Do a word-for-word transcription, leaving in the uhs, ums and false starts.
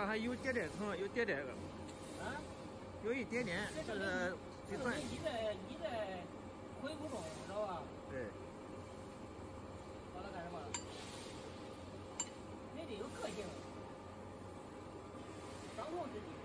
还有点点疼，有点点个。 啊？ 有一点点，这是这个你在你在恢复中，知道吧？ 对。 把它干什么？你得有个性，伤痛自己。